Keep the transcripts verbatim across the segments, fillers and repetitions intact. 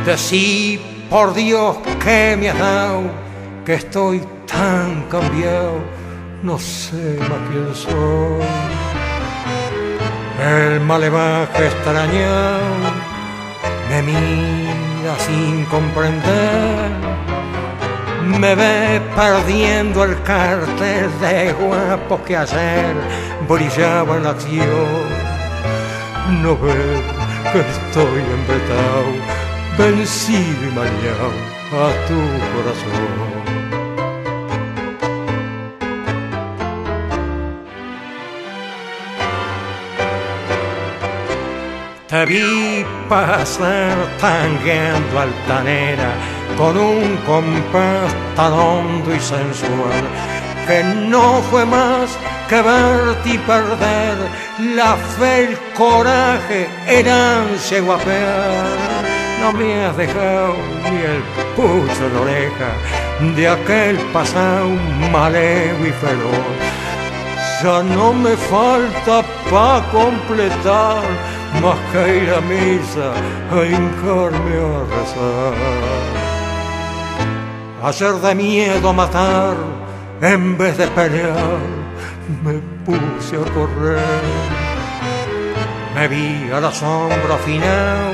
Decí, por Dios, que me has dado, que estoy tan cambiado, no sé más quién soy. El malevaje extrañado me mira sin comprender, me ve perdiendo el cartel de guapos que ayer brillaba en la acción. No ve que estoy embretado, vencido y mañado a tu corazón. Te vi pasar tangueando altanera con un compás tan hondo y sensual que no fue más que verte y perder la fe, el coraje, el ansia y guapear. No me has dejado ni el pucho en la oreja de aquel pasado malevo y feroz. Ya no me falta pa' completar más que ir a misa a hincarme a rezar. Ayer de miedo a matar, en vez de pelear, me puse a correr. Me vi a la sombra final,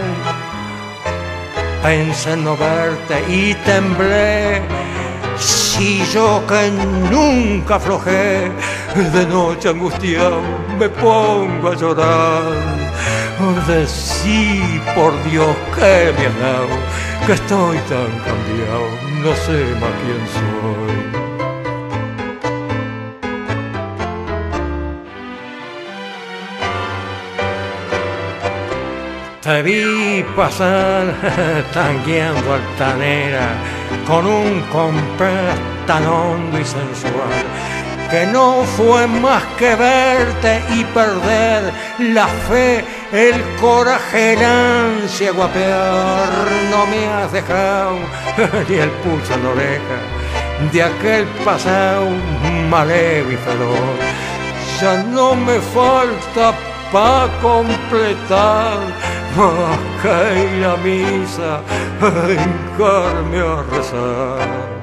pensé en no verte y temblé. Si yo que nunca aflojé, de noche angustiado me pongo a llorar. Decí, por Dios, que me has dado, que estoy tan cambiado, no sé más quién soy. Te vi pasar tangueando altanera con un compás tan hondo y sensual que no fue más que verte y perder la fe, el coraje, el ansia, guapear. No me has dejado ni el pulso en la oreja de aquel pasado malevo y feroz. Ya no me falta pa' completar más que ir a misa, a hincarme a rezar.